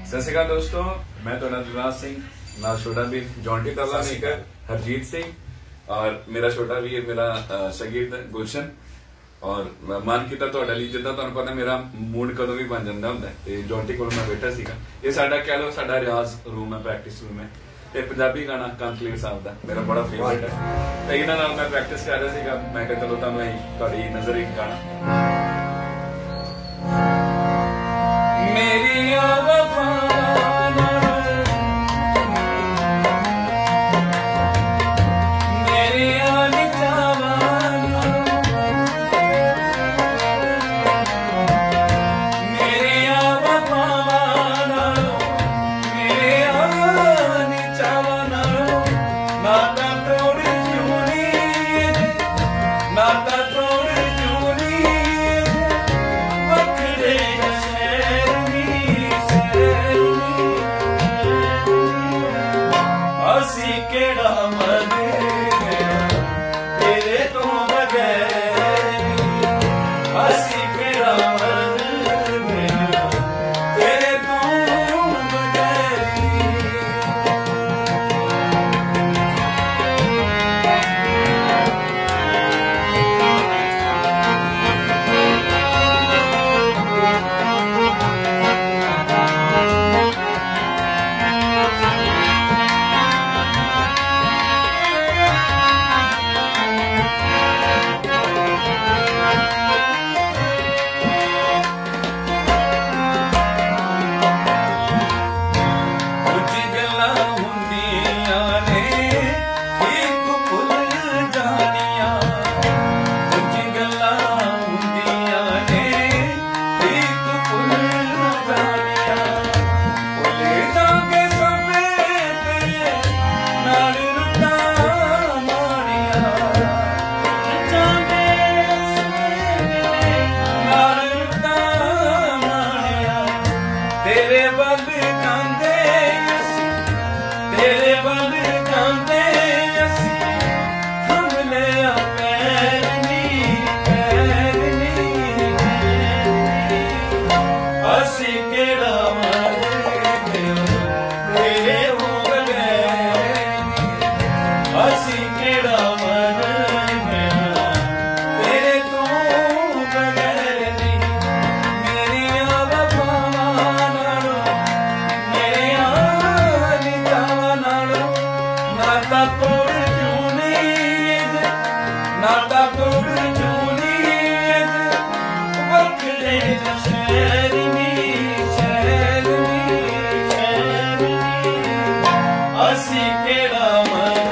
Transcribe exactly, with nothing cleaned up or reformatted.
सत श्री अकाल दोस्तों, मैं तो दिलराज सिंह, ना छोटा भी जॉन्टी तबला मेकर हरजीत सिंह और मेरा छोटा भी मेरा शगीर्द गुलशन। और मन किया तो जिदा तुहानू पता मेरा मूड कदों भी बन जाता होंगे। जॉन्टी को मैं बैठा सीगा, ये साडा कह लो साडा रियाज रूम है, प्रैक्टिस रूम है। ते पंजाबी गाना कंकलीर साहब का मेरा बड़ा फेवरेट है। तो इन्हां नाल मैं प्रैक्टिस कर रहा सीगा। मैं कहा चलो तुहानू तुहाडी नजर एक गाना मेरी Así que la